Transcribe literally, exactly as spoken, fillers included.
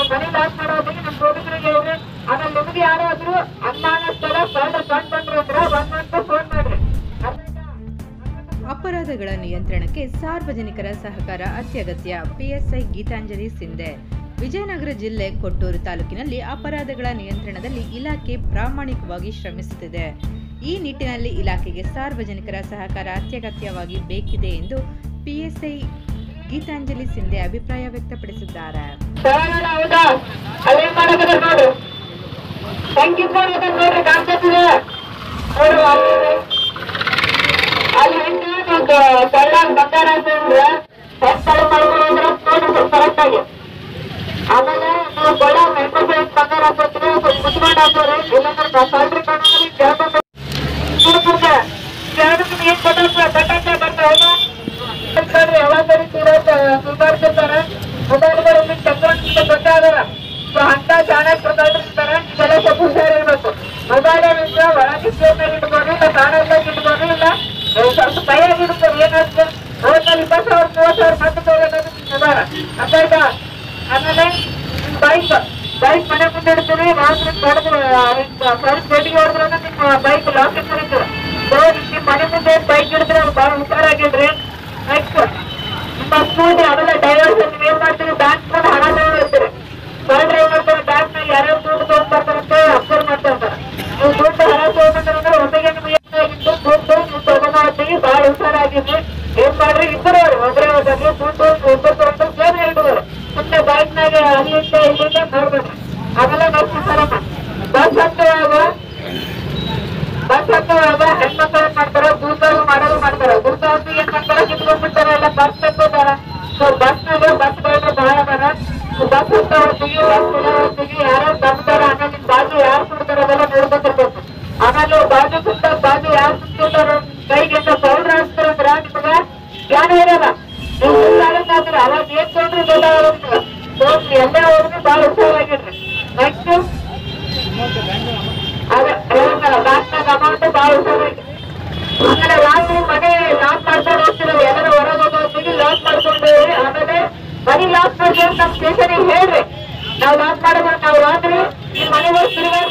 ಮನೆ ಲಾಕ್ ಮಾಡೋದಿಗೆ ನಮ್ಮ ಪೊಲೀಸರಿಗೆ ಹೇಳ್ರಿ. ಆಮೇಲೆ ನಿಮ್ಗೆ ಯಾರಾದ್ರೂ ಅನುಮಾನಾಸ್ಪದ ಕಳ್ಳ ಕಂಡ್ಬಂದ್ರು ಅಂದ್ರೆ ಒಂದೊಂದು ಫೋನ್ ಮಾಡ್ರಿ. ಅಪರಾಧಗಳ ನಿಯಂತ್ರಣಕ್ಕೆ ಸಾರ್ವಜನಿಕರ ಸಹಕಾರ ಅತ್ಯಗತ್ಯ. ಪಿಎಸ್ಐ ಗೀತಾಂಜಲಿ ಸಿಂಧೆ. ವಿಜಯನಗರ ಜಿಲ್ಲೆ ಕೊಟ್ಟೂರು ತಾಲೂಕಿನಲ್ಲಿ ಅಪರಾಧಗಳ ನಿಯಂತ್ರಣದಲ್ಲಿ ಇಲಾಖೆ ಪ್ರಾಮಾಣಿಕವಾಗಿ ಶ್ರಮಿಸುತ್ತಿದೆ. ಈ ನಿಟ್ಟಿನಲ್ಲಿ ಇಲಾಖೆಗೆ ಸಾರ್ವಜನಿಕರ ಸಹಕಾರ ಅತ್ಯಗತ್ಯವಾಗಿ ಬೇಕಿದೆ ಎಂದು ಪಿಎಸ್ಐ ಗೀತಾಂಜಲಿ ಸಿಂಧೆ ಅಭಿಪ್ರಾಯ ವ್ಯಕ್ತಪಡಿಸಿದ್ದಾರೆ. ಆಮೇಲೆ ನೀವು ಕೊಳ ಮೆಂಬರ್ ಬಂಗಾರ ಹಾಕೋದ್ರೆ ಮುಚ್ಕೊಂಡು ಹಾಕೋರಿ. ಇಲ್ಲಾಂದ್ರೆ ಸಾಲ್ರಿ ಕಾಣೋದ್ರಲ್ಲಿ ಕೇಳ್ಬೇಕು ಕೇಳೋದಕ್ಕೆ ಏನ್ ಕೊಟ್ಟ ಕಟ್ಟ ಬರ್ತಾ ಹೌದಾ ಯಾವಾಗ ಸುಧಾರಿಸಿರ್ತಾರೆ. ಮೊಬೈಲ್ಗಳಲ್ಲಿ ಟೆಕ್ನಾಲಜಿ ಗೊತ್ತಾಗಲ್ಲ. ಸೊ ಅಂತ ಚಾಣಕ್ಯ ಇರ್ತಾರೆ. ಇದೆಲ್ಲ ಸ್ವಲ್ಪ ಹುಷಾರಿರ್ಬೇಕು. ಮೊಬೈಲಿಂದ ಒಳಗೆ ಸ್ಟೇಟ್ನಲ್ಲಿ ಇಟ್ಕೊಂಡು ಇಲ್ಲ ಕಾಣಲ್ದಾಗ ಇಟ್ಕೊಂಡು ಇಲ್ಲ ಸ್ವಲ್ಪ ಕೈಯಾಗಿ ಇಡ್ತಾರೆ. ಏನಾಗ್ತದೆ ಹೋದ್ಮೇಲೆ ಇಪ್ಪತ್ತು ಸಾವಿರ ಮೂವತ್ತು ಸಾವಿರ ಮತ್ತೆ ತಗೋಬೇಕು ಮೊಬೈಲ್ ಅರ್ಥ. ಆಮೇಲೆ ಬೈಕ್ ಬೈಕ್ ಮನೆ ಮುಂದೆ ಇಡ್ತೀವಿ. ರಾತ್ರಿ ಹೊಡೆದ್ರೆ ಪೇಟಿಗೆ ಹೊಡೆದ್ರೆ ನಿಮ್ಮ ಬೈಕ್ ಲಾಕ್ ಇಟ್ಟಿರ್ತೀವಿ. ನಿಮ್ಮ ಮನೆ ಮುಂದೆ ಬೈಕ್ ಹಿಡಿದ್ರೆ ಬಹಳ ಹುಷಾರಾಗಿಡ್ರಿ. ನೆಕ್ಸ್ಟ್ ನಿಮ್ಮ ಸ್ಕೂಟಿ ಅವೆಲ್ಲ ಡೈವರ್ಸ್ ನೀವು ಏನ್ ಮಾಡ್ತೀರಿ ಬ್ಯಾಂಕ್ ಮೇಲೆ ಹಣ ತಗೊಂಡಿರ್ತೀರಿ. ಸಾಲ್ರಿ ಏನ್ ಮಾಡ್ತಾರೆ ಬ್ಯಾಂಕ್ ನಲ್ಲಿ ಯಾರ್ಯಾರು ದುಡ್ಡು ತಗೊಂಡ್ ಬರ್ತಾರಂತೆ ಅಬ್ಸರ್ವ್ ಮಾಡ್ತಾ ಇರ್ತಾರೆ. ನೀವು ದುಡ್ಡು ಹಣ ತಗೊಂಡ್ರೆ ಒಮ್ಮೆಗೆ ನಿಮ್ಗೆ ಏನಾಗಿತ್ತು ದುಡ್ಡು ನೀವು ತಗೊಂಡ್ ಹೋಗ್ತೀವಿ. ಬಹಳ ಹುಷಾರಾಗಿದ್ರಿ. ಏನ್ ಮಾಡ್ರಿ ಇಬ್ಬರು ಒಬ್ಬರೇ ಹೋದಾಗ್ಲಿ ದುಡ್ಡು ಒಬ್ಬರು ತಗೊಂಡು ಸೇರ್ ಹೇಳಿದ್ರು ಸುಮ್ಮನೆ ಬೈಕ್ನಾಗೆ ಅಲ್ಲಿಂದ ಇಲ್ಲಿಂದ ನೋಡ್ಬೇಡ್ರಿ. ಆಮೇಲೆ ನೆಕ್ಸ್ಟ್ ಸರಮ್ಮ ಬಸ್ ಹತ್ತುವಾಗ ಬಸ್ ಹತ್ತುವಾಗ ಹೆಣ್ಮಕ್ಳು ಏನ್ ಮಾಡ್ತಾರೆ ದೂರದಾಗ ಮಾಡೋದು ಮಾಡ್ತಾರೆ. ದೂರದಾಗ ಏನ್ ಮಾಡ್ತಾರೆ ಕಿತ್ಕೊಂಡ್ಬಿಡ್ತಾರೆ. ಎಲ್ಲ ಬಸ್ ತಗೋತಾರ. ಸೊ ಬಸ್ನಾಗ ಬಸ್ ಗಳನ್ನ ಬಹಳ ಅದಾರ. ಬಸ್ ಹತ್ತ ಹೊತ್ತಿಗೆ ಬಸ್ ಕೊಡೋ ಹೊತ್ತಿಗೆ ಯಾರ್ಯಾರು ಬಂದಾರ ಆಮೇಲೆ ನಿಮ್ ಬಾಜು ಯಾರು ಸುಡ್ತಾರ ಅದೆಲ್ಲ ನೋಡ್ಕೊಂಡಿರ್ಬೇಕು. ಆಮೇಲೆ ಬಾಜು ಸುತ್ತ ಬಾಜು ಯಾರು ಸುತ್ತಿರ್ತಾರ ಕೈಗೆ ಪೌಡ್ರ್ ಹಾಕ್ತಾರ ಅಂದ್ರ ನಿಮ್ಗ ಜ್ಞಾನ ಇರಲ್ಲ. ನೀವು ಸುತ್ತಾಗತ್ತಾದ್ರೆ ಅವಾಗ ಏನ್ ತೊಗೊಂಡ್ರಿ ಗೊತ್ತಾಗಲ್ಲ. ಎಲ್ಲ ಹೋದ್ರು ಬಹಳ ಹುಷಾರಾಗಿಡ್ರಿ. ನೆಕ್ಸ್ಟ್ ಅದೇ ಬ್ಯಾಂಕ್ನಾಗ ಅಮೌಂಟ್ ಬಹಳ ಹುಷಾರಾಗಿ. ಆಮೇಲೆ ರಾತ್ರಿ ಮನೆ ಲಾಕ್ ಮಾಡ್ಕೊಂಡು ಹೋಗ್ತಿರಲ್ಲ ಎಲ್ಲರೂ ಹೊರಗೆ ಹೋಗೋತ್ತಿಗೆ ಲಾಕ್ ಮಾಡ್ಕೊಂಡು ಹೋಗ್ರಿ. ಆಮೇಲೆ ಮನಿ ಲಾಕ್ ಮಾಡಿ ನಮ್ಮ ಸ್ಟೇಷನಿಗೆ ಹೇಳ್ರಿ ನಾವು ಲಾಕ್ ಮಾಡಿದ್ರೆ ನಾವು ರಾತ್ರಿ ಈ ಮನೆಗಳು ತಿರುಗಾಡಿ